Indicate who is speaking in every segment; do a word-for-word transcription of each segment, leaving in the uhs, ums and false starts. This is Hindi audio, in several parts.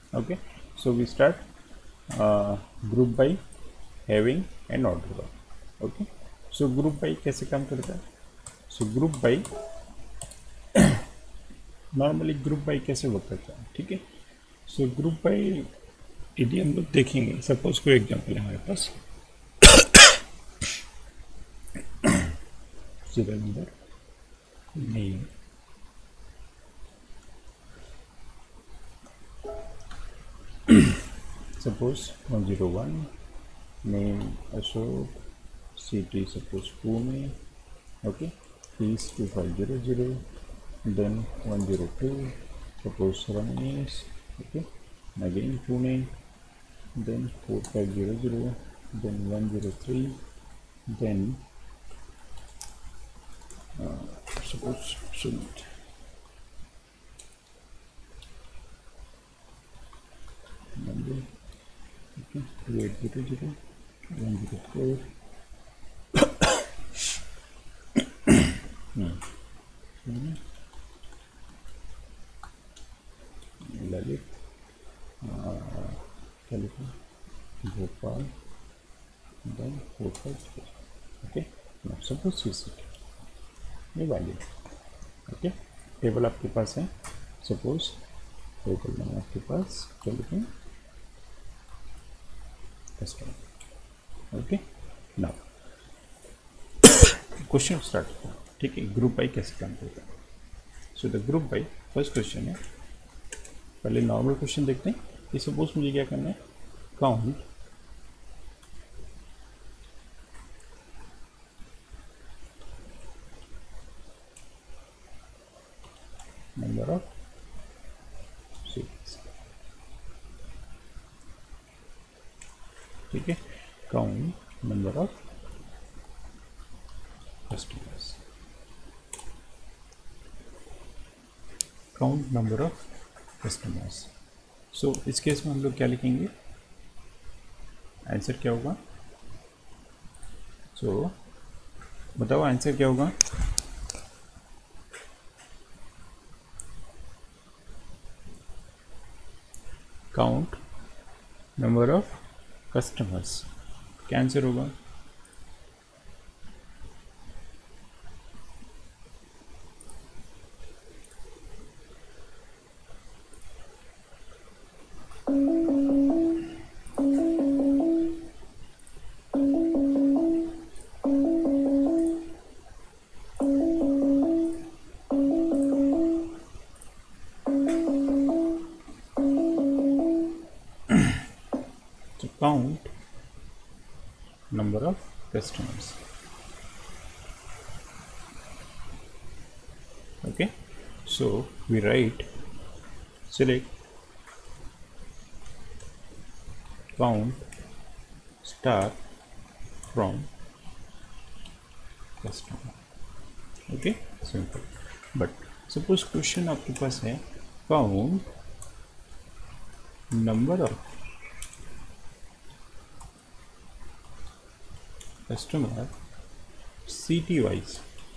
Speaker 1: Okay, so we start uh, group by having and order by. Okay, so group by कैसे काम करता है? So group by normally group by कैसे वर्क करता है, ठीक है. सो ग्रुप बाई यदि हम लोग देखेंगे, सपोज कोई एग्जांपल है हमारे पास, सीरियल नंबर नहीं, suppose one zero one, name Ashok, city suppose Pune, okay, fees two five zero zero, then one zero two suppose Ramesh, okay, again Pune, then four five zero zero, then one zero three, then uh, suppose Sumit, Monday, okay, two eight zero zero, one zero four, hmm. Lalit, uh, California, Bhopal, then four five zero. Okay, now suppose you see ये वैल्यू, ओके, टेबल आपके पास है, सपोज टेबल में आपके पास क्या लिखें, customer. Okay, now question start होता है, ठीक है. ग्रुप बाई कैसे काम करता है? So the group by first question है, पहले नॉर्मल क्वेश्चन देखते हैं कि सपोज मुझे क्या करना है, काउंट नंबर ऑफ सीट्स, ठीक है, count number of customers, count number of customers. So इस केस में हम लोग क्या लिखेंगे, आंसर क्या होगा? सो so, बताओ आंसर क्या होगा? काउंट नंबर ऑफ कस्टमर्स, क्या आंसर होगा? Count number of customers. Okay, so we write, select count star from customer. Okay, simple. But suppose question आपके पास है count number of customer city wise.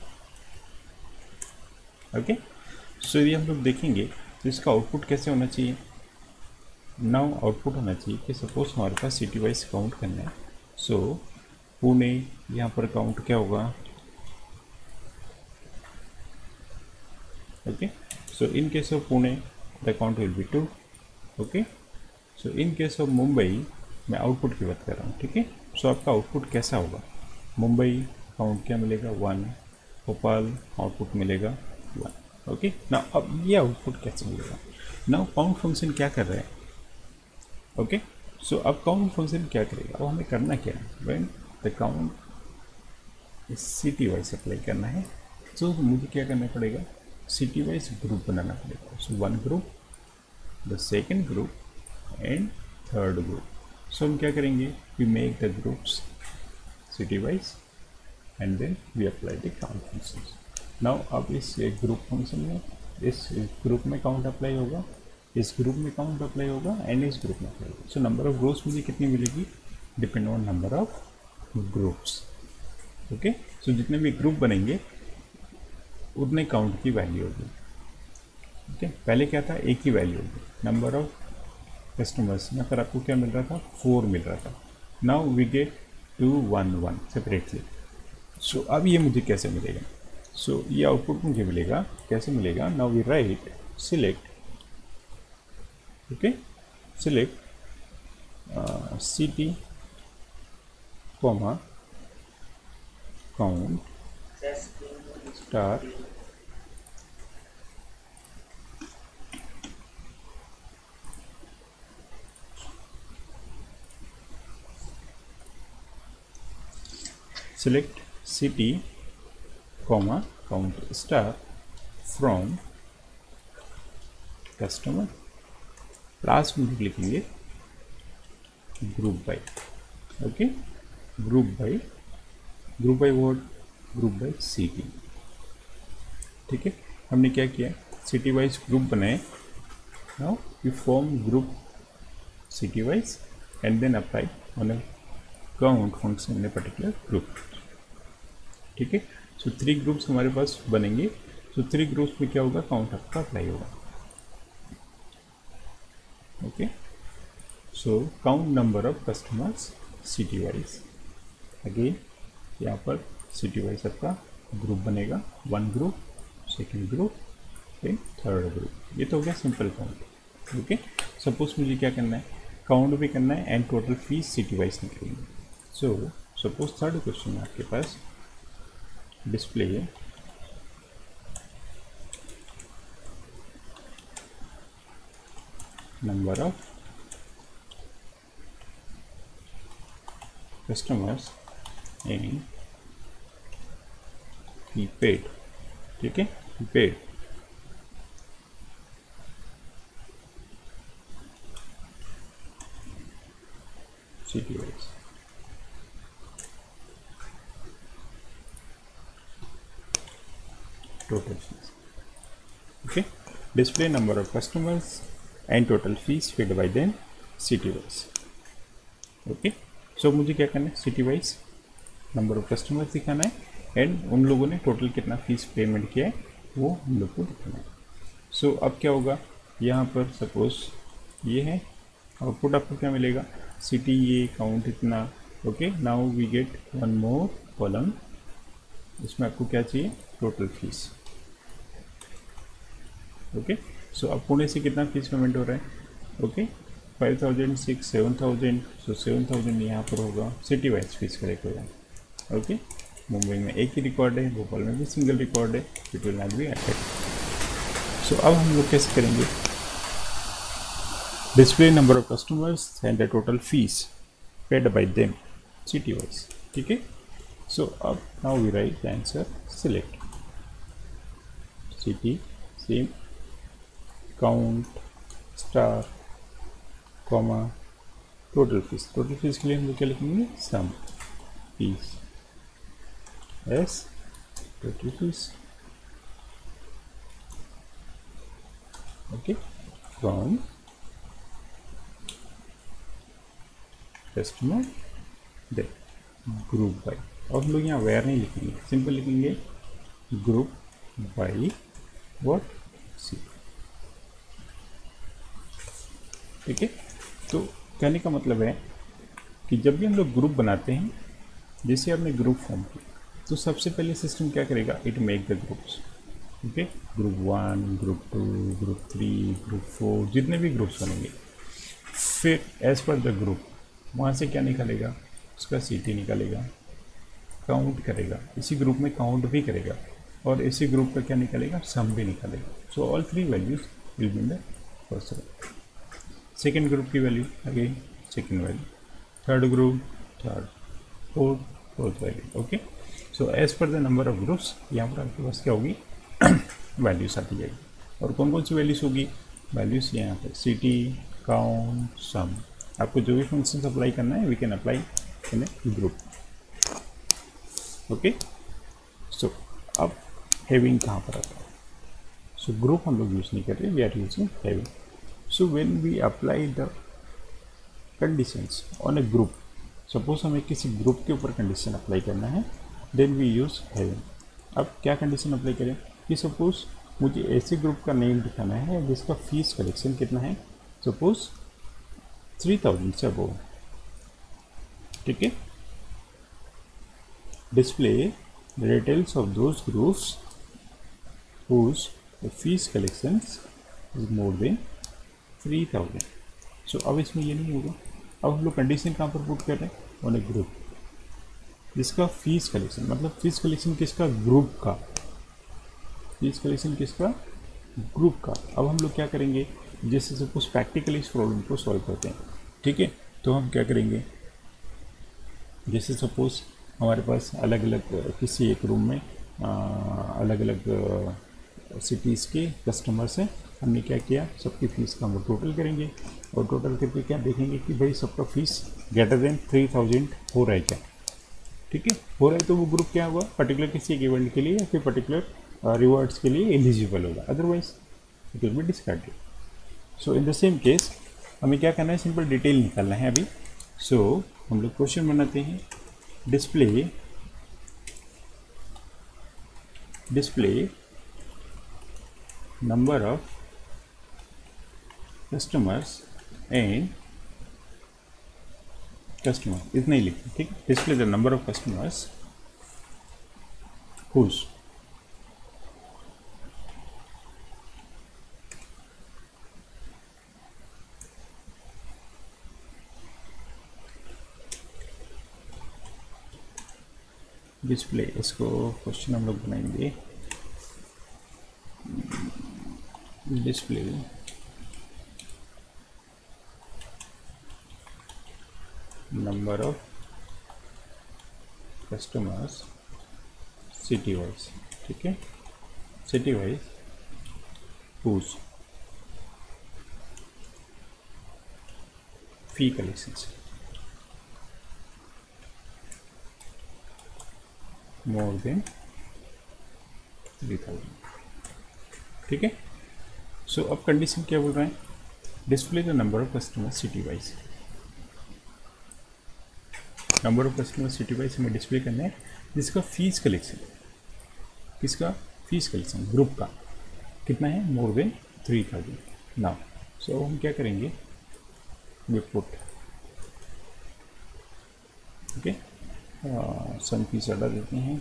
Speaker 1: Okay, so यदि हम लोग देखेंगे तो इसका आउटपुट कैसे होना चाहिए? नाउ आउटपुट होना चाहिए कि सपोज हमारे पास सिटी वाइज काउंट करना है. सो पुणे यहाँ पर काउंट क्या होगा? Okay, so in case of Pune the count will be two. Okay, so in case of Mumbai, मैं आउटपुट की बात कर रहा हूँ, ठीक है. सो आपका आउटपुट कैसा होगा? मुंबई काउंट क्या मिलेगा? वन. भोपाल आउटपुट मिलेगा वन. ओके, ना अब ये आउटपुट कैसे मिलेगा? नाउ काउंट फंक्शन क्या कर रहा है? ओके, सो अब काउंट फंक्शन क्या करेगा? अब हमें करना क्या है? When the count city wise apply करना है, सो so, मुझे क्या करना पड़ेगा? सिटी वाइज ग्रुप बनाना पड़ेगा. So one group, the second group and third group. So हम क्या करेंगे? We make the groups city wise and then we apply the count function. Now अब इस ग्रुप फंक्शन में, इस ग्रुप में काउंट अप्लाई होगा, इस ग्रुप में काउंट अप्लाई होगा एंड इस ग्रुप में अप्लाई होगा. सो नंबर ऑफ रोज मुझे कितनी मिलेगी? Depend on number of groups. Okay, so जितने भी ग्रुप बनेंगे उतने काउंट की वैल्यू होगी. ओके, पहले क्या था? एक ही वैल्यू होगी, नंबर ऑफ कस्टमर्स, यहाँ पर आपको क्या मिल रहा था, फोर मिल रहा था. Now we get two one one separately. So अब ये मुझे कैसे मिलेगा, सो so, ये आउटपुट मुझे मिलेगा कैसे मिलेगा. Now we write select, okay, select city comma count star select city comma count star from customer. Last में लिखेंगे group by, okay, group by, group by word, group by city. ठीक है, हमने क्या किया, सिटी वाइज ग्रुप बनाए. Now we form group city wise and then apply on a count function in a particular group. ठीक है, सो थ्री ग्रुप्स हमारे पास बनेंगे. सो थ्री ग्रुप्स में क्या होगा, काउंट आपका अप्लाई होगा. Okay, so count number of customers city wise. Again यहाँ पर सिटी वाइज आपका ग्रुप बनेगा, वन ग्रुप, सेकेंड ग्रुप, फिर थर्ड ग्रुप. ये तो हो गया सिंपल काउंट. ओके, सपोज मुझे क्या करना है, काउंट भी करना है and total fees city wise निकलेंगे. सो सपोज थर्ड क्वेश्चन है आपके पास, display number of customers in prepaid. ठीक है, prepaid city wise. total fees. Okay, display number of customers and total fees paid by them city wise. Okay, so मुझे क्या करना है, city wise number of customers दिखाना है एंड उन लोगों ने टोटल कितना फीस पेमेंट किया है वो हम लोग को दिखाना है. सो so, अब क्या होगा, यहाँ पर सपोज ये है आउटपुट, आपको क्या मिलेगा, सिटी ये काउंट इतना. Okay, now we get one more column, इसमें आपको क्या चाहिए, टोटल फीस. ओके, सो अब पुणे से कितना फीस पेमेंट हो रहा है, okay, five thousand, six, seven thousand. So seven thousand यहाँ पर होगा, सिटी वाइज फीस करेक्ट होगा. ओके, मुंबई में एक ही रिकॉर्ड है, भोपाल में भी सिंगल रिकॉर्ड है, it will not be added. So अब हम लोग कैसे करेंगे, display number of customers and the total fees paid by them city wise. ठीक है, सो अब now we write the answer, select city, same, count star comma total fees. Total fees के लिए हम लोग क्या लिखेंगे, sum fees as total fees. Okay, from customer the group by. और हम लोग यहाँ वेयर नहीं लिखेंगे, सिंपल लिखेंगे ग्रुप बाय व्हाट सी. ठीक है, तो कहने का मतलब है कि जब भी हम लोग ग्रुप बनाते हैं, जैसे आपने ग्रुप फॉर्म किया, तो सबसे पहले सिस्टम क्या करेगा, it make the groups. Okay, group one, group two, group three, group four, जितने भी ग्रुप्स बनेंगे, फिर एज पर द ग्रुप वहाँ से क्या निकालेगा, उसका सिटी निकालेगा, काउंट करेगा, इसी ग्रुप में काउंट भी करेगा, और इसी ग्रुप का क्या निकालेगा, सम भी निकालेगा. So all three values will be in the first row. Second group की value again second value, third group third, fourth fourth value. Okay, so as per the number of groups यहाँ पर आपके पास क्या होगी, वैल्यूज आती जाएगी. और कौन कौन सी वैल्यूज होगी, वैल्यूज यहाँ पर सिटी, काउंट, सम. आपको जो भी फंक्शन अप्लाई करना है we can apply in a group. Okay, so अब हैविंग कहाँ पर आता है, सो ग्रुप हम लोग यूज़ नहीं कर रहे, we are using having. So when we apply the conditions on a group, suppose हमें किसी ग्रुप के ऊपर कंडीशन अप्लाई करना है, देन वी यूज़ हैविंग. अब क्या कंडीशन अप्लाई करें कि सपोज मुझे ऐसे ग्रुप का नेम दिखाना है जिसका फीस कलेक्शन कितना है, सपोज थ्री थाउजेंड से अबव, ठीक है। Display the details of those groups whose fees collections is more than three thousand. So अब इसमें ये नहीं होगा, अब हम लोग कंडीशन कहाँ पर पुट कर रहे हैं, ऑन ए ग्रुप जिसका फीस कलेक्शन, मतलब फीस कलेक्शन किसका, ग्रुप का, फीस कलेक्शन किसका, ग्रुप का। अब हम लोग क्या करेंगे, जैसे सपोज प्रैक्टिकली इस प्रॉब्लम को सॉल्व करते हैं, ठीक है। तो हम क्या करेंगे, जैसे सपोज हमारे पास अलग अलग किसी एक रूम में अलग अलग सिटीज़ के कस्टमर्स हैं, हमने क्या किया, सबकी फ़ीस का हम लोग टोटल करेंगे और टोटल करके क्या देखेंगे कि भाई सबका fees greater than three thousand हो रहा है क्या, ठीक है। हो रहा है तो वो ग्रुप क्या होगा, पर्टिकुलर किसी एक इवेंट के लिए या फिर पर्टिकुलर रिवॉर्ड्स के लिए एलिजिबल होगा, otherwise it will be discarded. So in the same case हमें क्या करना है, सिंपल डिटेल निकालना है अभी। सो so, हम लोग क्वेश्चन बनाते हैं, display display number of customers and customer, इतना ही लिखें, ठीक है। Display the number of customers whose display, इसको क्वेश्चन हम लोग बनाएंगे, display number of customers city wise, ठीक है, city wise whose fee collections more than three thousand, ठीक है। सो अब कंडीशन क्या बोल रहे हैं, display the number of customer city wise, number of customer city wise हमें डिस्प्ले करना है जिसका फीस कलेक्शन, किसका, फीस कलेक्शन ग्रुप का कितना है, more than three thousand. Now so हम क्या करेंगे, we put, okay, sum fees order देते हैं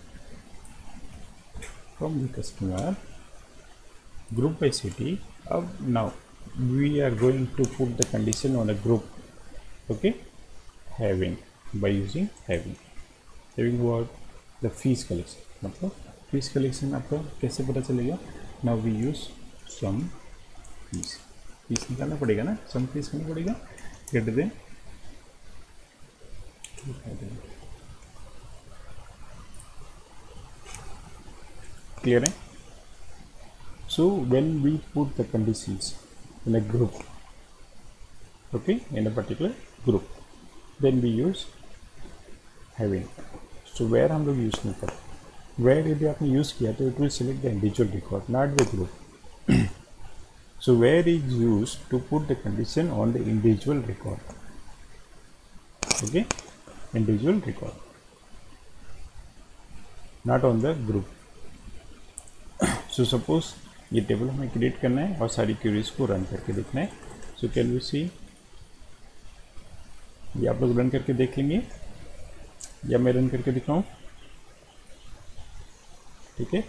Speaker 1: from the customer group by city. अब now we are going to put the condition on a group, okay, having, by using having, having what, the fees collection, मतलब फीस कलेक्शन आपको कैसे पता चलेगा, now we use sum fees, fees निकालना पड़ेगा ना, सम फीस करना पड़ेगा, ग्रेटर देन clear है। So when we put the conditions in a group, okay, in a particular group, then we use having. So where हम लोग यूज़ नहीं करते, where यदि आपने यूज़ किया तो it will select the individual record, not the group. So where is used to put the condition on the individual record, okay, individual record, not on the group. So so, suppose ये टेबल हमें क्रिएट करना है और सारी क्यूरीज को रन करके देखना है। सो कैन वी सी, ये आप लोग रन करके देख लेंगे या मैं रन करके दिखाऊं, ठीक है,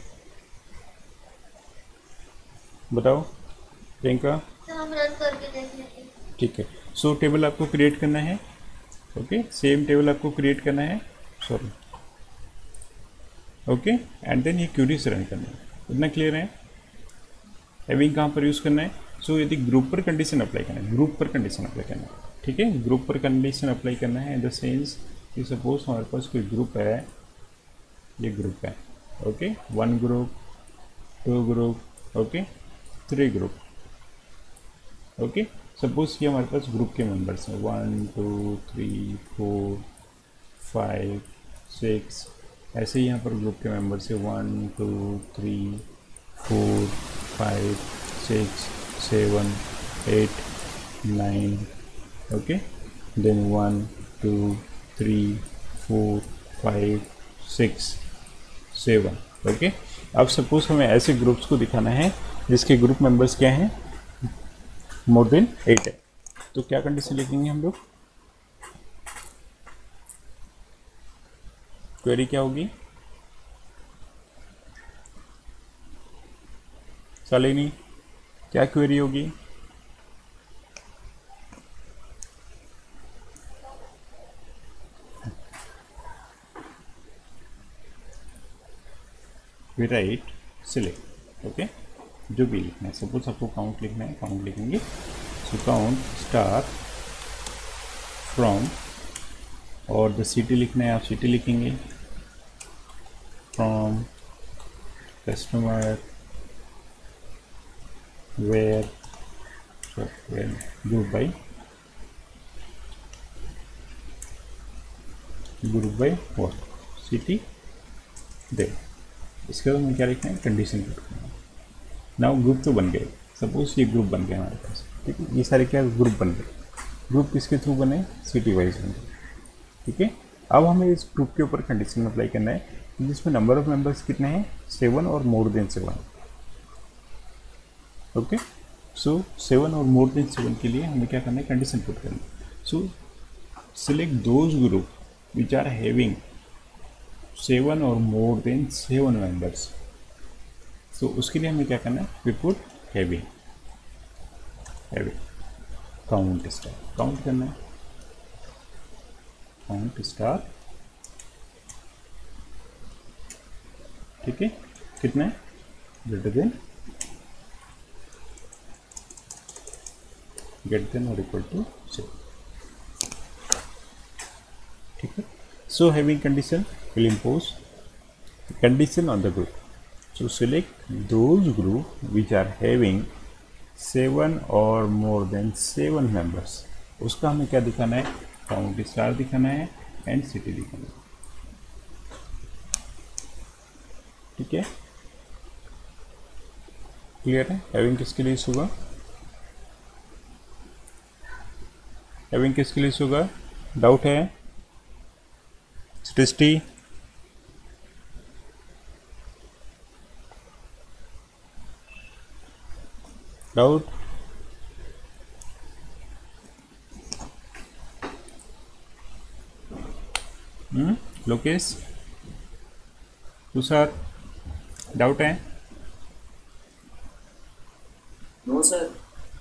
Speaker 1: बताओ प्रियंका।
Speaker 2: हम रन करके देख लेते हैं,
Speaker 1: ठीक है। सो टेबल आपको क्रिएट करना है, ओके, सेम टेबल आपको क्रिएट करना है, सॉरी, ओके, एंड देन ये क्यूरीज रन करना है, इतना क्लियर है। हैविंग कहाँ पर यूज़ करना है, सो so, यदि ग्रुप पर कंडीशन अप्लाई करना है, ग्रुप पर कंडीशन अप्लाई करना है, ठीक है, ग्रुप पर कंडीशन अप्लाई करना है इन द सेंस कि सपोज हमारे पास कोई ग्रुप है, ये ग्रुप है, okay, one group, two group, okay, three group, okay. Suppose ये हमारे पास ग्रुप के मेंबर्स हैं, one two three four five six, ऐसे ही यहाँ पर ग्रुप के मेंबर्स है, one two three four five six seven eight nine, okay, then one two three four five six seven, okay. अब सपोज हमें ऐसे ग्रुप्स को दिखाना है जिसके ग्रुप मेंबर्स क्या हैं, मोर देन एट है, तो क्या कंडीशन लिखेंगे हम लोग? क्वेरी क्या होगी? शालिनी, क्या क्वेरी होगी? वी राइट सिलेक्ट, ओके, जो भी लिखना है, सपोज आपको काउंट लिखना है, काउंट लिखेंगे। सो काउंट स्टार फ्रॉम, और द सिटी लिखना है, आप सिटी लिखेंगे। From customer where group by, group by what, city the. इसके बाद हमें क्या लिखना है? कंडीशन पुट करना है। नाउ ग्रुप तो बन गए, सपोज ये ग्रुप बन गया हमारे पास, ठीक है, ये सारे क्या ग्रुप बन गए। ग्रुप किसके थ्रू बने? सिटी वाइज बन गए, ठीक है। अब हमें इस ग्रुप के ऊपर कंडीशन अप्लाई करना है जिसमें नंबर ऑफ मेंबर्स कितने हैं? सेवन और more than seven, okay. So seven और मोर देन सेवन के लिए हमें क्या करना है? कंडीशन पुट करना है। So select those group which are having seven और more than seven members. So उसके लिए हमें क्या करना है? We put having, having count star, count करना है, काउंट स्टार, ठीक है, कितना है? ग्रेटर देन, ग्रेटर देन और इक्वल टू सेवन, ठीक है। So having condition will impose condition on the group. So select those group which are having seven or more than seven members. उसका हमें क्या दिखाना है? काउंट स्टार दिखाना है एंड सिटी दिखाना है, ठीक है, क्लियर है? हैविंग किसके लिए होगा? हैविंग किसके लिए होगा? डाउट है? Srishti, doubt? Hmm Lokesh, Tushar, doubt है?
Speaker 3: No sir.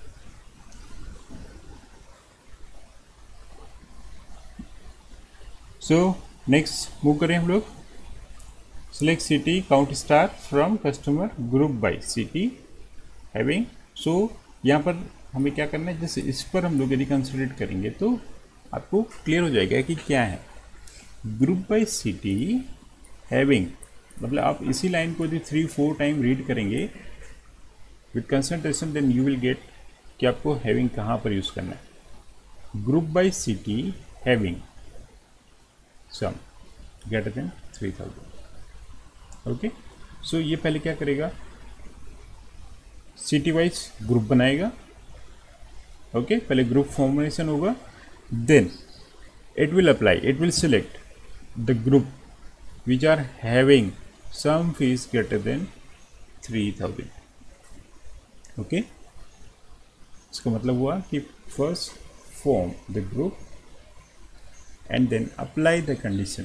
Speaker 1: So next move करें हम लोग। Select city count star from customer group by city having. So यहाँ पर हमें क्या करना है? जैसे इस पर हम लोग यदि कंसिडर करेंगे तो आपको क्लियर हो जाएगा कि क्या है ग्रुप बाय सिटी हैविंग। मतलब आप इसी लाइन को यदि थ्री फोर टाइम रीड करेंगे with concentration, then you will get कि आपको हैविंग कहाँ पर यूज़ करना है। Group by city having sum greater than three thousand, okay. So ये पहले क्या करेगा? सिटी वाइज ग्रुप बनाएगा, ओके okay? पहले ग्रुप फॉर्मेशन होगा, then it will apply, it will select the group which are having sum fees greater than three thousand, okay. इसका मतलब हुआ कि first form the group and then apply the condition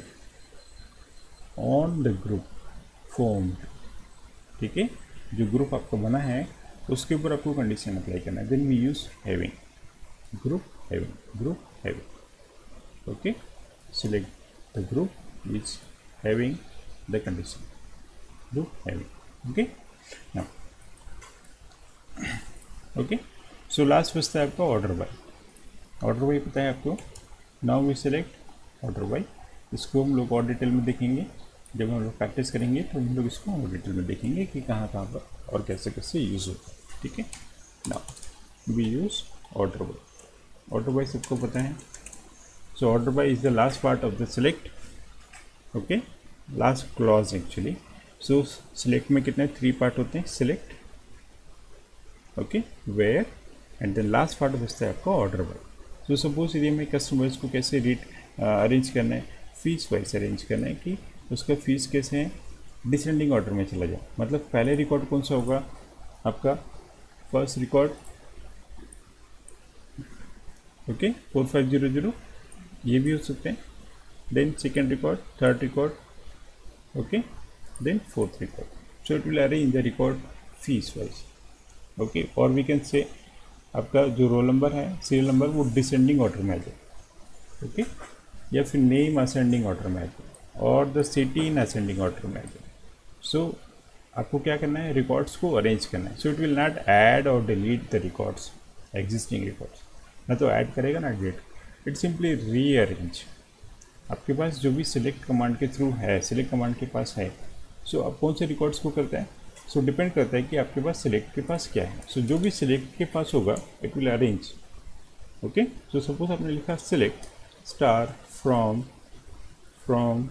Speaker 1: on the group formed, ठीक है। जो ग्रुप आपका बना है उसके ऊपर आपको कंडीशन अप्लाई करना है। Then we use having, group having, group having, okay. Select the group which having the condition, group having, okay. Now okay, so last बचता है आपका ऑर्डर बाय। ऑर्डर बाय पता है आपको? Now we select order by. इसको हम लोग और डिटेल में देखेंगे, जब हम लोग प्रैक्टिस करेंगे तो हम लोग इसको और डिटेल में देखेंगे कि कहाँ कहाँ पर और कैसे कैसे यूज़ होता है, ठीक है। Now we use order by. Order by सबको पता है। So order by is the last part of the select, okay, last clause actually. So select में कितने थ्री पार्ट होते हैं? Select, okay, where, and then last part बचता है आपका ऑर्डर बाय। सो सपोज यदि हमें कस्टमर्स को कैसे रेट अरेंज करना है, फीस वाइज अरेंज करना है कि उसका फीस कैसे है डिसेंडिंग ऑर्डर में चला जाए। मतलब पहले रिकॉर्ड कौन सा होगा आपका? First record okay, four five zero zero ये भी हो सकते हैं. Then second record, third record, okay, then fourth record. So it will arrange the record fees wise. Okay, और वी कैन से आपका जो रोल नंबर है, सीरियल नंबर, वो डिसेंडिंग ऑर्डर में आ जाए. ओके, या फिर नेम असेंडिंग ऑर्डर में आ जाए और the city in ascending order में आ जाए. सो आपको क्या करना है, रिकॉर्ड्स को अरेंज करना है. So it will not add और delete the records, existing records. ना तो ऐड करेगा ना डिलीट, इट सिंपली रीअरेंज. आपके पास जो भी सिलेक्ट कमांड के थ्रू है, सिलेक्ट कमांड के पास है, सो so, आप कौन से रिकॉर्ड्स को करता है. सो so, डिपेंड करता है कि आपके पास सिलेक्ट के पास क्या है. सो so, जो भी सिलेक्ट के पास होगा it will arrange. Okay, so suppose आपने लिखा select star from from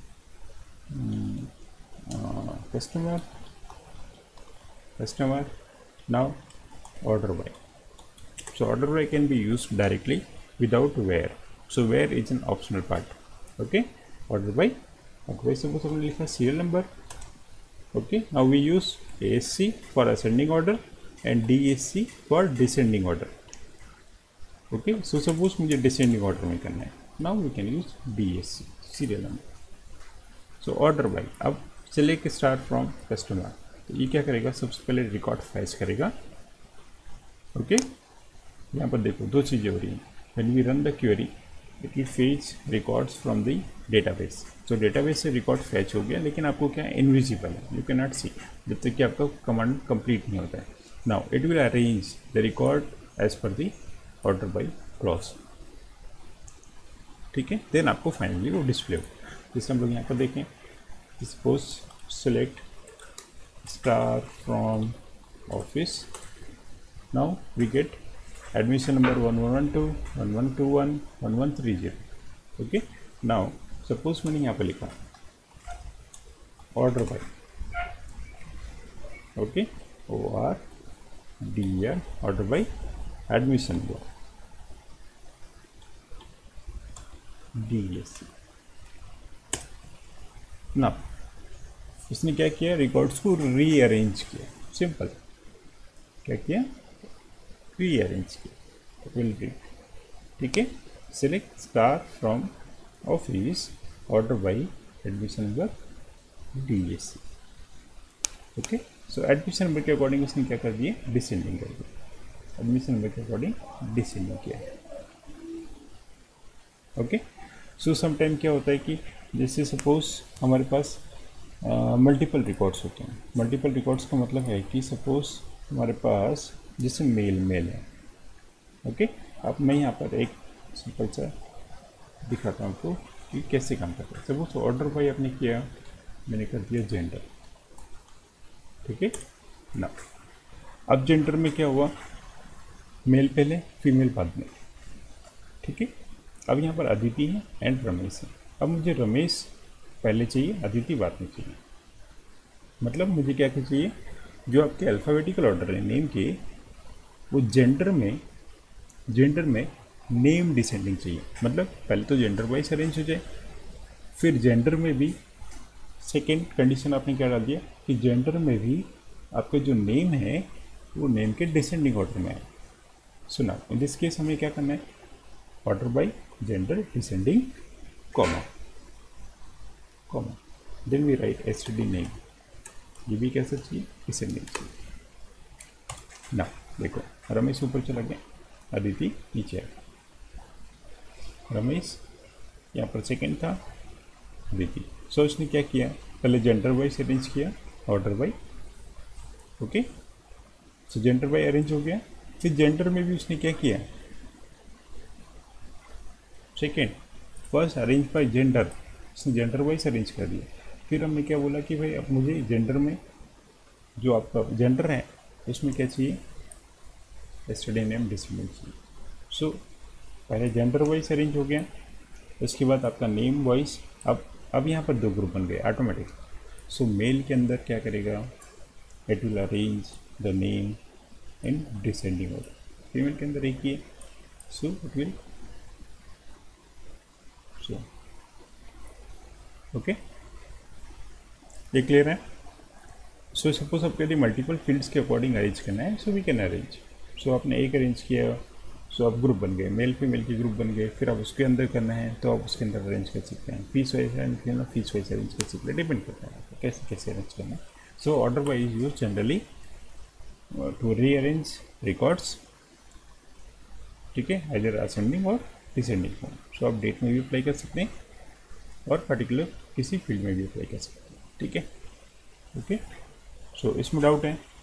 Speaker 1: customer customer now order by. So order by can be used directly without where. So where is an optional part. Okay, order by. Okay, suppose we लिखा serial number. Okay, now we use A S C for ascending order and D S C for descending order. Okay, so suppose मुझे descending order में करना है. Now we can use D S C, serial number. So order by. अब select start from customer. तो ये क्या करेगा, सबसे पहले रिकॉर्ड फैच करेगा. ओके, यहाँ पर देखो दो चीज़ें हो रही हैं. When we run the query it will fetch records from the database. तो डेटाबेस से रिकॉर्ड फैच हो गया, लेकिन आपको क्या इनविजिबल है, यू कैन नॉट सी जब तक कि आपका कमांड कंप्लीट नहीं होता है. Now it will arrange the record as per the order by clause. ठीक है, देन आपको फाइनली वो डिस्प्ले हो. जैसे हम लोग यहाँ पर देखें, suppose select star from office. Now we get admission number one one one two, one one two one, one one three zero. Okay, now suppose मैंने यहाँ पर लिखा order by. Okay, O R D R, order by admission number D S C. Now इसने क्या किया, रिकॉर्ड्स को रीअरेंज किया. सिंपल, क्या किया, रीअरेंज किया. Will read. ठीक है, select star from office order by admission number D S C. Okay, so admission number के अकॉर्डिंग उसने क्या कर दिया, डिसेंडिंग कर दिया. एडमिशन नंबर के अकॉर्डिंग डिसेंडिंग किया. ओके, सो समटाइम क्या होता है कि जैसे सपोज हमारे पास मल्टीपल uh, रिकॉर्ड्स होते हैं. मल्टीपल रिकॉर्ड्स का मतलब है कि सपोज हमारे पास जैसे मेल मेल है. Okay okay? अब मैं यहाँ पर एक सिंपल सा दिखाता हूँ आपको कि कैसे काम करता है. सपोज ऑर्डर बाई आपने किया, मैंने कर दिया जेंडर. ठीक है ना, अब जेंडर में क्या हुआ, मेल पहले फीमेल बाद में. ठीक है, अब यहाँ पर अदिति है एंड रमेश है. अब मुझे रमेश पहले चाहिए, अदिति बाद में चाहिए. मतलब मुझे क्या क्या चाहिए, जो आपके अल्फ़ाबेटिकल ऑर्डर है नेम के, वो जेंडर में जेंडर में नेम डिसेंडिंग चाहिए. मतलब पहले तो जेंडर वाइज अरेंज हो जाए, फिर जेंडर में भी सेकेंड कंडीशन आपने क्या डाल दिया कि जेंडर में भी आपका जो नेम है वो नेम के डिसेंडिंग ऑर्डर में है. सुना, इन दिस केस हमें क्या करना है, order by gender descending comma comma, then we write S T D name. ये भी कैसा चाहिए, डिसेंडिंग चाहिए ना. देखो रमेश ऊपर चला गया, अदिति नीचे आ गया. रमेश यहाँ पर सेकेंड था, अदिति. सो इसने क्या किया, पहले जेंडर वाइज अरेंज किया, order by. Okay, so gender by arrange हो गया. फिर जेंडर में भी उसने क्या किया, second first arrange by gender, उसने जेंडर वाइज अरेंज कर दिया. फिर हमने क्या बोला कि भाई अब मुझे जेंडर में जो आपका जेंडर है उसमें क्या चाहिए, एसटीडी नेम डिसेंडिंग चाहिए. सो पहले जेंडर वाइज अरेंज हो गया, उसके बाद आपका नेम वाइज. अब अब यहाँ पर दो ग्रुप बन गए ऑटोमेटिक. सो मेल के अंदर क्या करेगा, it will arrange the name in descending order. Female के अंदर एक ही है, so it will so okay. ये क्लियर है. सो सपोज आपके यदि मल्टीपल फील्ड्स के अकॉर्डिंग अरेंज करना है, so we can arrange. So आपने एक अरेंज किया, सो अब ग्रुप बन गए, मेल फीमेल के ग्रुप बन गए, फिर आप उसके अंदर करना है तो आप उसके अंदर अरेंज कर सकते हैं, फीस वाइज अरेंज करना, फीस वाइज अरेंज कर सकते हैं, डिपेंड करता है आपको कैसे कैसे अरेंज करना है। So order by is use generally to rearrange records, ठीक है, आइदर असेंडिंग और डिसेंडिंग फॉर्म। सो आप डेट में भी अप्लाई कर सकते हैं और पर्टिकुलर किसी फील्ड में भी अप्लाई कर सकते हैं, ठीक है। ओके, सो इसमें डाउट है